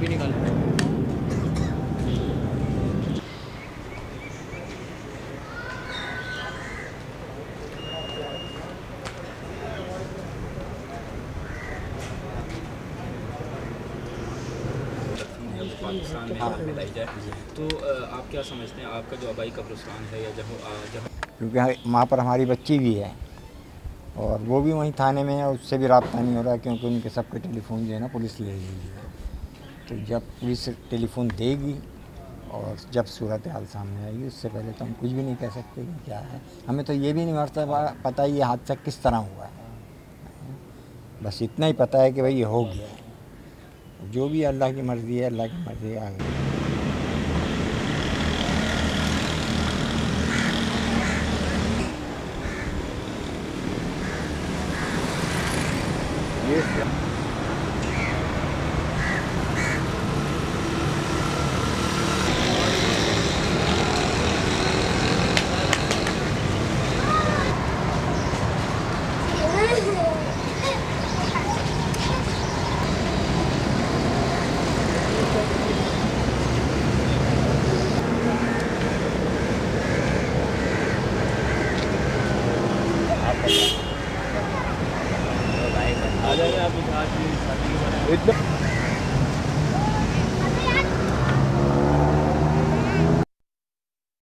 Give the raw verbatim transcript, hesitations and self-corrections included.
अभी निकाल। पाकिस्तान में जहाँ मिलाई जाए, तो आप क्या समझते हैं आपका जो आबाई कब्रिस्तान है या जहाँ जहाँ, क्योंकि वहाँ पर हमारी बच्ची भी है और वो भी वहीं थाने में है, उससे भी रब्ता नहीं हो रहा क्योंकि उनके सबके टेलीफोन जो है ना पुलिस ले ली है। तो जब पुलिस टेलीफोन देगी और जब सूरत हाल सामने आएगी उससे पहले तो हम कुछ भी नहीं कह सकते कि क्या है। हमें तो ये भी नहीं मरता पता ये हादसा किस तरह हुआ है, बस इतना ही पता है कि भाई ये हो गया है। जो भी अल्लाह की मर्ज़ी है, अल्लाह की मर्ज़ी आ गई। आ जाएगा आप इतना